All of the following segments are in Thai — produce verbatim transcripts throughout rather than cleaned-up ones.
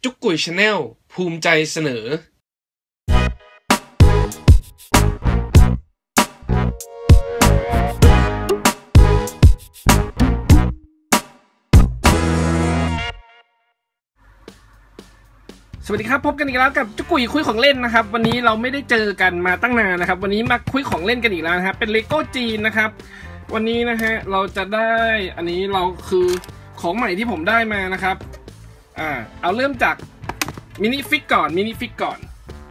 จุกกุยชาแนลภูมิใจเสนอสวัสดีครับพบกันอีกแล้วกับจุกกุยคุยของเล่นนะครับวันนี้เราไม่ได้เจอกันมาตั้งนานนะครับวันนี้มาคุยของเล่นกันอีกแล้วนะครับเป็นเลโก้จีนนะครับวันนี้นะฮะเราจะได้อันนี้เราคือของใหม่ที่ผมได้มานะครับอ่าเอาเริ่มจากมินิฟิกก่อนมินิฟิกก่อน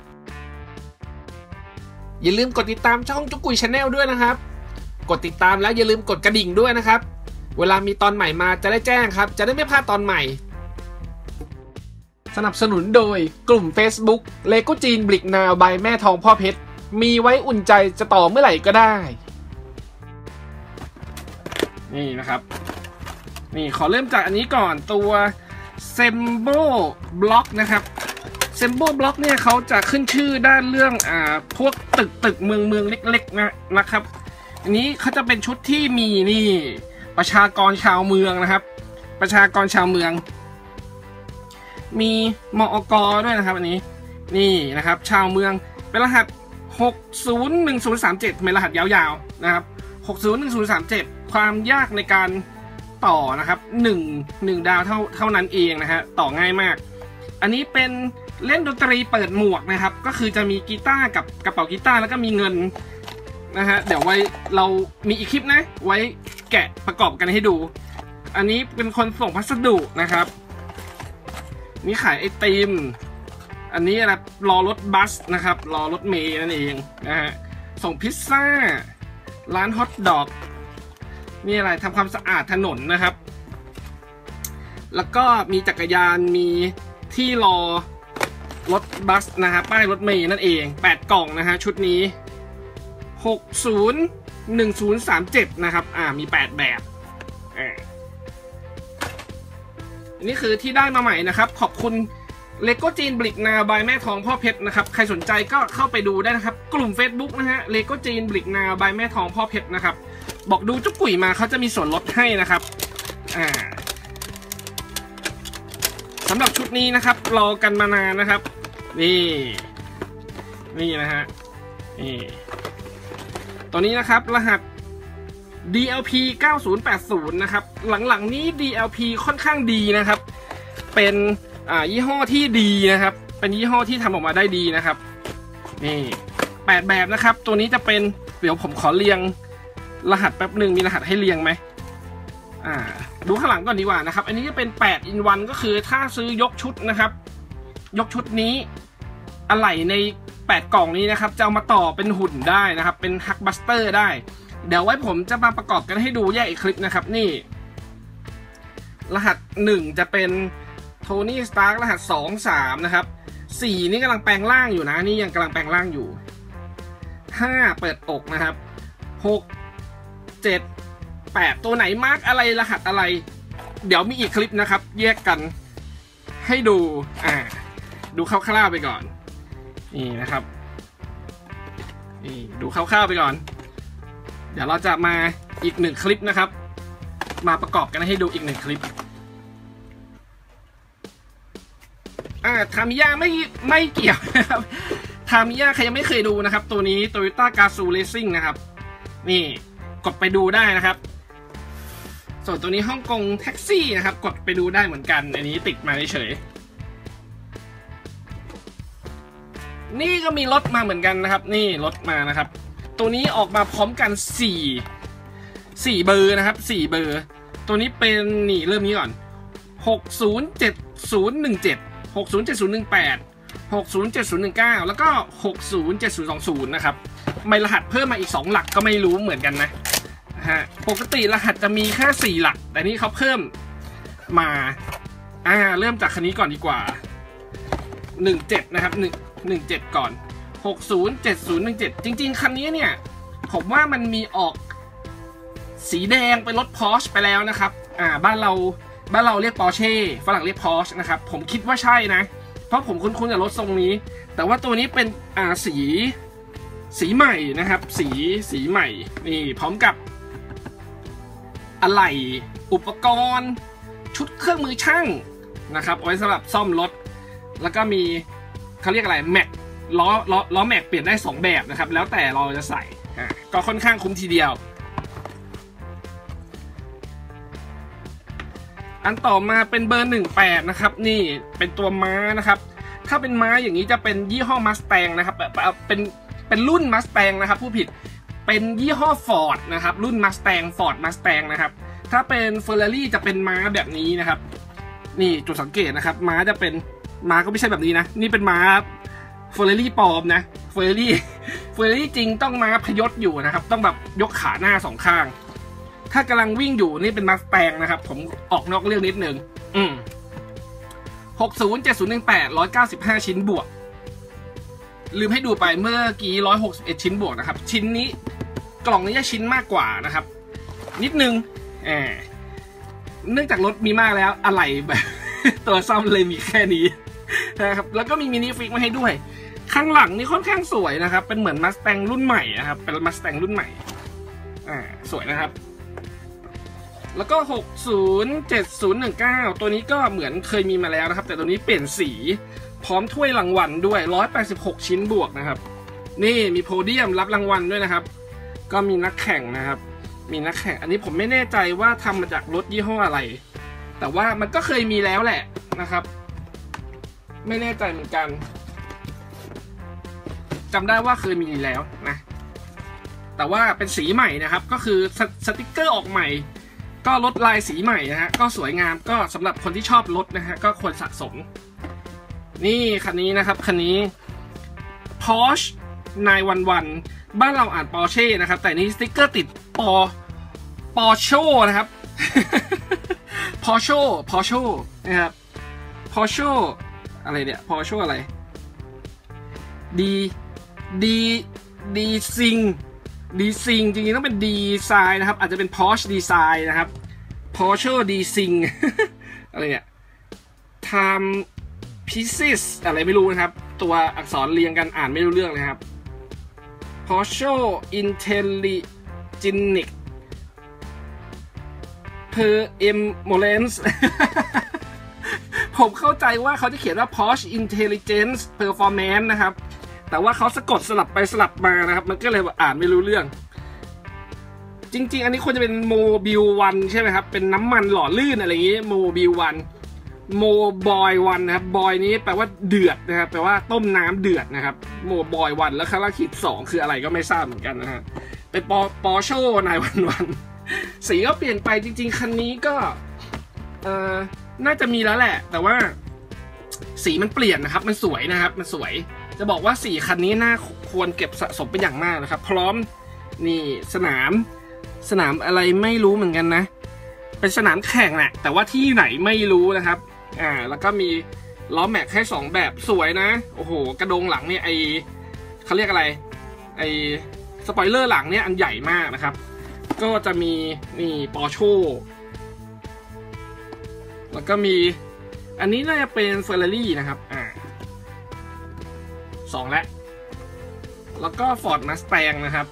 อย่าลืมกดติดตามช่องจุกกุยชาแนลด้วยนะครับกดติดตามแล้วอย่าลืมกดกระดิ่งด้วยนะครับเวลามีตอนใหม่มาจะได้แจ้งครับจะได้ไม่พลาดตอนใหม่สนับสนุนโดยกลุ่ม Facebook เลโก้จีนบลิกนาวบายแม่ทองพ่อเพชรมีไว้อุ่นใจจะต่อเมื่อไหร่ก็ได้นี่นะครับนี่ขอเริ่มจากอันนี้ก่อนตัวเซมโบบล็อกนะครับเซมโบบล็อกเนี่ยเขาจะขึ้นชื่อด้านเรื่องอ่าพวกตึกตึกเมืองเมืองเล็กๆนะนะครับอันนี้เขาจะเป็นชุดที่มีนี่ประชากรชาวเมืองนะครับประชากรชาวเมืองมีมอก.ด้วยนะครับอันนี้นี่นะครับชาวเมืองเป็นรหัสหกศูนย์หนึ่งศูนย์สามเจ็ดเป็นรหัสยาวๆนะครับหกศูนย์หนึ่งศูนย์สามเจ็ดความยากในการต่อนะครับหนึ่ง หนึ่งดาวเท่าเท่านั้นเองนะฮะต่อง่ายมากอันนี้เป็นเล่นดนตรีเปิดหมวกนะครับก็คือจะมีกีตาร์กับกระเป๋ากีตาร์แล้วก็มีเงินนะฮะเดี๋ยวไว้เรามีอีกคลิปนะไว้แกะประกอบกันให้ดูอันนี้เป็นคนส่งพัสดุนะครับนี่ขายไอติมอันนี้อะไรรอรถบัสนะครับรอรถเมล์นั่นเองนะฮะส่งพิซซ่าร้านฮอทดอกนี่อะไรทำความสะอาดถนนนะครับแล้วก็มีจักรยานมีที่รอรถบัสนะครับป้ายรถเมล์นั่นเองแปดกล่องนะฮะชุดนี้หกศูนย์หนึ่งศูนย์สามเจ็ดนะครับอ่ามีแปดแบบอ่าอันนี้คือที่ได้มาใหม่นะครับขอบคุณเลโก้จีนบลิกนาบายแม่ทองพ่อเพชรนะครับใครสนใจก็เข้าไปดูได้นะครับกลุ่ม Facebook นะฮะเลโก้จีนบลิกนาบายแม่ทองพ่อเพชรนะครับบอกดูจุกกุยมาเขาจะมีส่วนลดให้นะครับอ่าสำหรับชุดนี้นะครับรอกันมานานนะครับนี่นี่นะฮะนี่ตัวนี้นะครับรหัส ดี แอล พี เก้าศูนย์แปดศูนย์นะครับหลังๆนี้ ดี แอล พี ค่อนข้างดีนะครับเป็นอ่ายี่ห้อที่ดีนะครับเป็นยี่ห้อที่ทำออกมาได้ดีนะครับนี่แปดแบบนะครับตัวนี้จะเป็นเดี๋ยวผมขอเรียงรหัสแป๊บหนึ่งมีรหัสให้เรียงไหมอ่าดูข้างหลังก่อนดีกว่านะครับอันนี้จะเป็นแปด in วันก็คือถ้าซื้อยกชุดนะครับยกชุดนี้อะไหล่ในแปดกล่องนี้นะครับจะเอามาต่อเป็นหุ่นได้นะครับเป็นฮักบัสเตอร์ได้เดี๋ยวไว้ผมจะมาประกอบกันให้ดูแยกอีกคลิปนะครับนี่รหัสหนึ่งจะเป็นโทนี่สตาร์รหัสสอง สามนะครับสี่นี่กำลังแปลงร่างอยู่นะนี่ยังกำลังแปลงร่างอยู่ห้าเปิดอกนะครับหก เจ็ด แปดตัวไหนมาร์กอะไรรหัสอะไรเดี๋ยวมีอีกคลิปนะครับแยกกันให้ดูอ่าดูคร่าวๆไปก่อนนี่นะครับนี่ดูคร่าวๆไปก่อนเดี๋ยวเราจะมาอีกหนึ่งคลิปนะครับมาประกอบกันให้ดูอีกหนึ่งคลิปอ่าทามิยาไม่ไม่เกี่ยวนะครับทามิยาใครยังไม่เคยดูนะครับตัวนี้ Toyota Gazoo Racing นะครับนี่กดไปดูได้นะครับส่วนตัวนี้ฮ่องกงแท็กซี่นะครับกดไปดูได้เหมือนกันอันนี้ติดมาเฉยนี่ก็มีรถมาเหมือนกันนะครับนี่รถมานะครับตัวนี้ออกมาพร้อมกันสี่ สี่เบอร์นะครับสี่เบอร์ตัวนี้เป็นนี่เริ่มนี้ก่อนหกศูนย์เจ็ดศูนย์หนึ่งเจ็ด หกศูนย์เจ็ดศูนย์หนึ่งแปด หกศูนย์เจ็ดศูนย์หนึ่งเก้าแล้วก็หกศูนย์เจ็ดศูนย์สองศูนย์นะครับไม่รหัสเพิ่มมาอีกสองหลักก็ไม่รู้เหมือนกันนะฮะปกติรหัสจะมีแค่สี่หลักแต่นี่เขาเพิ่มมาอ่าเริ่มจากคันนี้ก่อนดีกว่าหนึ่งเจ็ดนะครับหนึ่ง หนึ่งเจ็ดก่อนหกศูนย์ เจ็ดศูนย์หนึ่งเจ็ดจริงๆคันนี้เนี่ยผมว่ามันมีออกสีแดงเป็นรถ Porsche ไปแล้วนะครับอ่าบ้านเราบ้านเราเรียก Porsche ฝรั่งเรียก Porsche นะครับผมคิดว่าใช่นะเพราะผมคุ้นๆกับรถทรงนี้แต่ว่าตัวนี้เป็นอ่าสีสีใหม่นะครับสีสีใหม่นี่พร้อมกับอะไหล่อุปกรณ์ชุดเครื่องมือช่างนะครับเอาไว้สำหรับซ่อมรถแล้วก็มีเขาเรียกอะไรแม็กล้อล้อล้อแม็กเปลี่ยนได้สองแบบนะครับแล้วแต่เราจะใส่อ่าก็ค่อนข้างคุ้มทีเดียวอันต่อมาเป็นเบอร์หนึ่งแปดนะครับนี่เป็นตัวม้านะครับถ้าเป็นม้าอย่างนี้จะเป็นยี่ห้อมัสแตงนะครับเป็นเป็นรุ่นมัสแตงนะครับผู้ผิดเป็นยี่ห้อฟอร์ดนะครับรุ่นมัสแตงฟอร์ดมัสแตงนะครับถ้าเป็นเฟอร์รารี่จะเป็นม้าแบบนี้นะครับนี่จุดสังเกตนะครับม้าจะเป็นม้าก็ไม่ใช่แบบนี้นะนี่เป็นม้าเฟอร์รารี่ปลอมนะเฟอร์รารี่เฟอร์รารี่จริงต้องม้าพยศอยู่นะครับต้องแบบยกขาหน้าสองข้างถ้ากำลังวิ่งอยู่นี่เป็นมัสแตงนะครับผมออกนอกเรื่องนิดนึงอืมหกศูนย์ เจ็ดศูนย์ หนึ่งแปด หนึ่งร้อยเก้าสิบห้าชิ้นบวกลืมให้ดูไปเมื่อกี้หนึ่งร้อยหกสิบเอ็ดชิ้นบวกนะครับชิ้นนี้กล่องนี้จะชิ้นมากกว่านะครับนิดนึงแหมเนื่องจากรถมีมากแล้วอะไรแบบ ตัวซ่อมเลยมีแค่นี้นะครับแล้วก็มีมินิฟิกมาให้ด้วยข้างหลังนี่ค่อนข้างสวยนะครับเป็นเหมือนมัสแตงรุ่นใหม่นะครับเป็นมัสแตงรุ่นใหม่อ่าสวยนะครับแล้วก็หกศูนย์ เจ็ดศูนย์ หนึ่งเก้าตัวนี้ก็เหมือนเคยมีมาแล้วนะครับแต่ตัวนี้เปลี่ยนสีพร้อมถ้วยรางวัลด้วยหนึ่งร้อยแปดสิบหกชิ้นบวกนะครับนี่มีโพเดียมรับรางวัลด้วยนะครับก็มีนักแข่งนะครับมีนักแข่งอันนี้ผมไม่แน่ใจว่าทำมาจากรถยี่ห้ออะไรแต่ว่ามันก็เคยมีแล้วแหละนะครับไม่แน่ใจเหมือนกันจำได้ว่าเคยมีแล้วนะแต่ว่าเป็นสีใหม่นะครับก็คือส, สติ๊กเกอร์ออกใหม่ก็ลดลายสีใหม่นะฮะก็สวยงามก็สำหรับคนที่ชอบรถนะฮะก็ควรสะสมนี่คันนี้นะครับคันนี้ Porsche ไนน์วันวันบ้านเราอ่าน Porsche นะครับแต่นี้สติ๊กเกอร์ติดปอ Porsche นะครับ Porsche Porsche นะครับ Porsche อะไรเนี่ย Porsche อะไรดีดีดีซิงดีซิงจริงๆต้องเป็นดีไซน์นะครับอาจจะเป็น Porsche ดีไซน์นะครับ Porsche ดีซิง อะไรเนี่ย Time Pieces อะไรไม่รู้นะครับตัวอักษรเรียงกันอ่านไม่รู้เรื่องเลยครับ Porsche Intelligent Performance ผมเข้าใจว่าเขาจะเขียนว่า Porsche Intelligent Performance นะครับแต่ว่าเขาสะกดสลับไปสลับมานะครับมันก็เลยอ่านไม่รู้เรื่องจริงๆอันนี้ควรจะเป็นโมบิลวันใช่ไหมครับเป็นน้ำมันหล่อลื่นอะไรอย่างนี้โมบิลวันโมบอยวันนะครับบอยนี้แปลว่าเดือดนะครับแปลว่าต้มน้ำเดือดนะครับโมบอยวันแล้วคาราคิดสองคืออะไรก็ไม่ทราบเหมือนกันนะฮะเป็นปอปอโชนายวันวันสีก็เปลี่ยนไปจริงๆคันนี้ก็เอ่อน่าจะมีแล้วแหละแต่ว่าสีมันเปลี่ยนนะครับมันสวยนะครับมันสวยจะบอกว่าสี่คันนี้น่าควรเก็บสะสมเป็นอย่างมากนะครับพร้อมนี่สนามสนามอะไรไม่รู้เหมือนกันนะเป็นสนามแข่งแหละแต่ว่าที่ไหนไม่รู้นะครับอ่าแล้วก็มีล้อแม็กให้สองแบบสวยนะโอ้โหกระโดงหลังเนี่ยไอเขาเรียกอะไรไอสปอยเลอร์หลังเนี่ยอันใหญ่มากนะครับก็จะมีนี่ปอร์โชแล้วก็มีอันนี้น่าจะเป็นเฟอร์รารี่นะครับอ่าสองแล้วแล้วก็ Ford Mustang นะครับ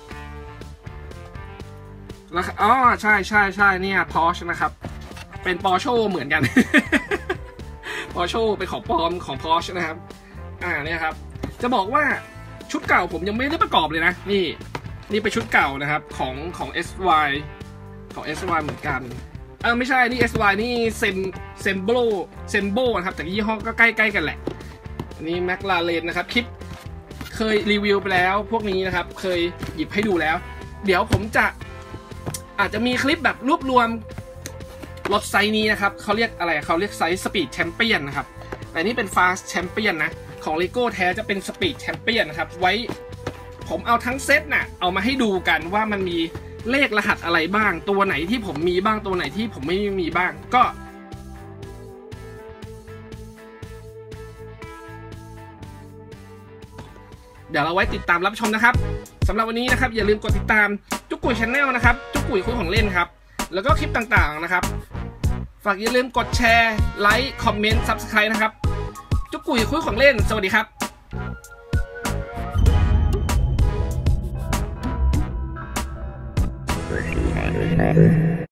แล้วอ๋อใช่ใช่ใช่เนี่ย Porsche นะครับเป็น Porsche เหมือนกัน Porsche เป็นของปลอมของ Porsche นะครับอ่าเนี่ยครับจะบอกว่าชุดเก่าผมยังไม่ได้ประกอบเลยนะนี่นี่เป็นชุดเก่านะครับของของ เอส วาย ของ เอส วาย เหมือนกันเออไม่ใช่นี่ เอส วาย นี่เซมเซมโบเซมโบนะครับแต่ยี่ห้อก็ใกล้ๆกันแหละอันนี้ McLaren นะครับคลิปเคยรีวิวไปแล้วพวกนี้นะครับเคยหยิบให้ดูแล้วเดี๋ยวผมจะอาจจะมีคลิปแบบรวบรวมรถไซส์นี้นะครับเขาเรียกอะไรเขาเรียกไซส์ Speed Champion นะครับแต่นี่เป็น Fast Champion นะของ Lego แท้จะเป็น Speed Champion นะครับไว้ผมเอาทั้งเซตน่ะเอามาให้ดูกันว่ามันมีเลขรหัสอะไรบ้างตัวไหนที่ผมมีบ้างตัวไหนที่ผมไม่มีบ้างก็เดี๋ยวเราไว้ติดตามรับชมนะครับสำหรับวันนี้นะครับอย่าลืมกดติดตามจุกกุย Channel นะครับจุกกุยคุยของเล่นครับแล้วก็คลิปต่างๆนะครับฝากอย่าลืมกดแชร์ไลค์คอมเมนต์ ซับสไครบ์ นะครับจุกกุยคุยของเล่นสวัสดีครับ